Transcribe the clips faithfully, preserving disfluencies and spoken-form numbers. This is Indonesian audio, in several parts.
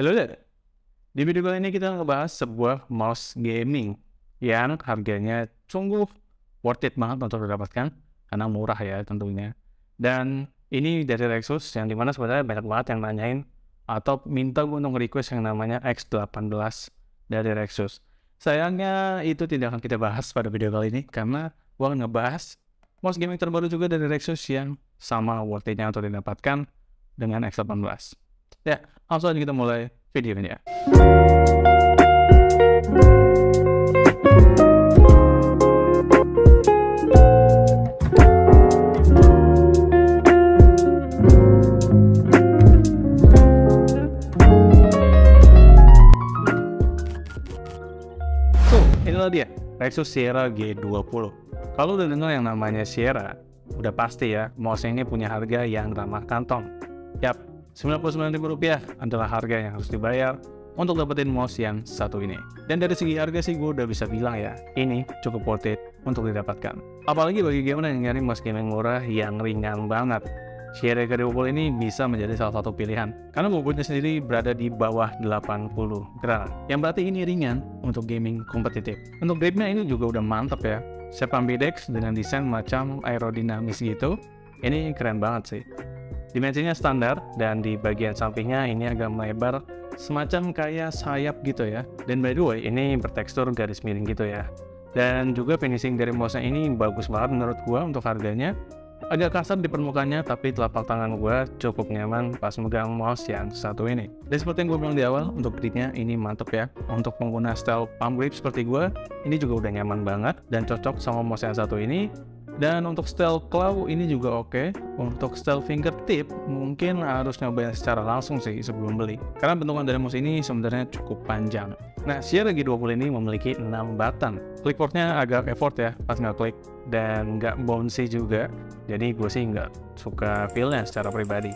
Halo there. Di video kali ini kita ngebahas sebuah mouse gaming yang harganya sungguh worth it banget untuk didapatkan karena murah ya tentunya. Dan ini dari Rexus yang dimana sebenarnya banyak banget yang nanyain atau minta gue untuk request yang namanya X delapan belas dari Rexus. Sayangnya itu tidak akan kita bahas pada video kali ini karena gue akan ngebahas mouse gaming terbaru juga dari Rexus yang sama worth it-nya untuk didapatkan dengan X delapan belas. Ya, langsung aja kita mulai videonya. So, inilah dia, Rexus Sierra G dua puluh. Kalau udah dengar yang namanya Sierra, udah pasti ya, mouse ini punya harga yang ramah kantong. Yap, sembilan puluh sembilan ribu rupiah adalah harga yang harus dibayar untuk dapetin mouse yang satu ini. Dan dari segi harga sih gue udah bisa bilang ya, ini cukup worth it untuk didapatkan. Apalagi bagi gamer yang nyari mouse gaming murah yang ringan banget. Sierra G dua puluh ini bisa menjadi salah satu pilihan karena bobotnya sendiri berada di bawah delapan puluh gram, yang berarti ini ringan untuk gaming kompetitif. Untuk gripnya ini juga udah mantap ya, shape ambidex dengan desain macam aerodinamis gitu. Ini keren banget sih. Dimensinya standar dan di bagian sampingnya ini agak melebar semacam kayak sayap gitu ya. Dan by the way ini bertekstur garis miring gitu ya. Dan juga finishing dari mouse-nya ini bagus banget menurut gua untuk harganya. Agak kasar di permukaannya tapi telapak tangan gua cukup nyaman pas megang mouse yang satu ini. Dan seperti yang gue bilang di awal, untuk gripnya ini mantep ya. Untuk pengguna style palm grip seperti gua, ini juga udah nyaman banget dan cocok sama mouse yang satu ini. Dan untuk style claw ini juga oke. Untuk style fingertip mungkin harus nyobain secara langsung sih sebelum beli, karena bentukan dari mouse ini sebenarnya cukup panjang. Nah, Sierra G dua puluh ini memiliki enam button. Clickportnya agak effort ya pas nge-klik dan nggak bouncy juga. Jadi gue sih nggak suka feel-nya secara pribadi.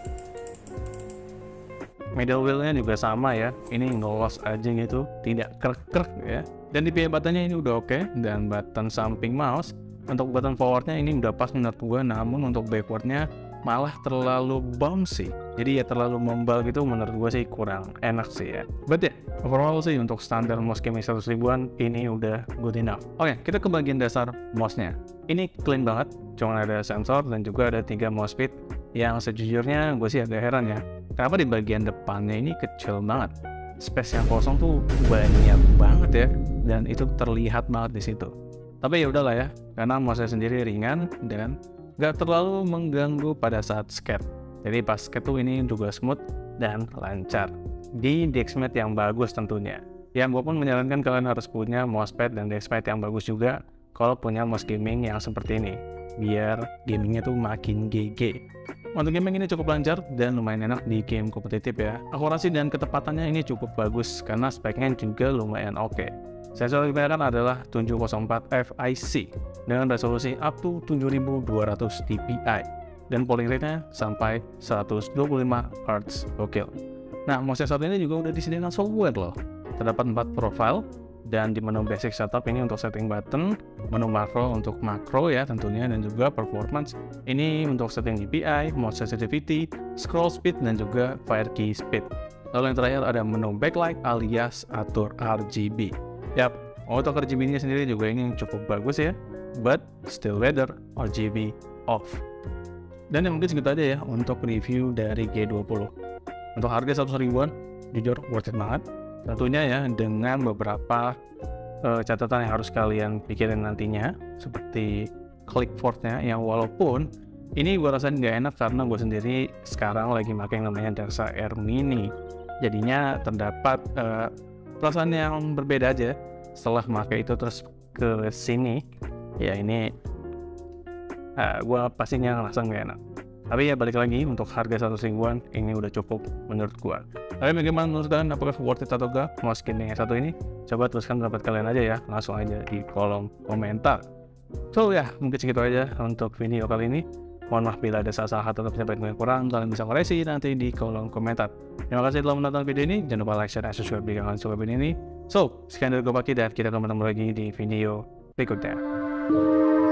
Middle wheel-nya juga sama ya, ini ngelos aja gitu, tidak krek-krek ya. Dan di pihak buttonnya ini udah oke, dan button samping mouse untuk button forwardnya ini udah pas menurut gue, namun untuk backwardnya malah terlalu bouncy. Jadi ya terlalu membal gitu, menurut gue sih kurang enak sih ya. But ya, yeah, overall sih untuk standar mouse gaming seratus ribuan ini udah good enough. Oke, okay, kita ke bagian dasar mouse-nya. Ini clean banget, cuma ada sensor dan juga ada tiga mouse pit yang sejujurnya gue sih agak heran ya. Kenapa di bagian depannya ini kecil banget? Space yang kosong tuh banyak banget ya, dan itu terlihat banget di situ. Tapi ya udahlah ya, karena mouse-nya sendiri ringan dan nggak terlalu mengganggu pada saat skate. Jadi pas skate tuh ini juga smooth dan lancar. Di DXMate yang bagus tentunya. Ya, gue pun menyarankan kalian harus punya mousepad dan DXMate yang bagus juga kalau punya mouse gaming yang seperti ini, biar gamingnya tuh makin G G. Untuk gaming ini cukup lancar dan lumayan enak di game kompetitif ya. Akurasi dan ketepatannya ini cukup bagus karena speknya juga lumayan oke. Sensor yang digunakan adalah tujuh nol empat F I C dengan resolusi up to tujuh ribu dua ratus D P I dan polling rate-nya sampai seratus dua puluh lima hertz. Gokil. Nah, mouse yang satu ini juga udah disediakan software loh. Terdapat empat profile dan di menu basic setup ini untuk setting button, menu makro untuk makro ya tentunya, dan juga performance ini untuk setting D P I, mode sensitivity, scroll speed, dan juga fire key speed. Lalu yang terakhir ada menu backlight alias atur R G B. Yap, untuk R G B-nya sendiri juga ini cukup bagus ya, but still better R G B off. Dan yang mungkin segitu aja ya untuk review dari G dua puluh. Untuk harga seratus ribuan, jujur worth it banget. Tentunya ya dengan beberapa uh, catatan yang harus kalian pikirin nantinya, seperti clickportnya yang walaupun ini gue rasain nggak enak karena gue sendiri sekarang lagi pakai yang namanya Darsa Air Mini. Jadinya terdapat uh, perasaan yang berbeda aja setelah memakai itu terus ke sini. Ya ini uh, gue pastinya ngerasa nggak enak. Tapi ya balik lagi, untuk harga seratus ribuan ini udah cukup menurut gue. Tapi bagaimana menurut kalian, apakah worth it atau enggak mouse gaming yang satu ini? Coba tuliskan pendapat kalian aja ya, langsung aja di kolom komentar. So ya, mungkin segitu aja untuk video kali ini. Mohon maaf bila ada salah-salah atau pendapat yang kurang, kalian bisa koreksi nanti di kolom komentar. Terima kasih telah menonton video ini, jangan lupa like, share, dan subscribe jika kalian suka video ini. So, sekian dari gue Paki dan kita akan bertemu lagi di video berikutnya.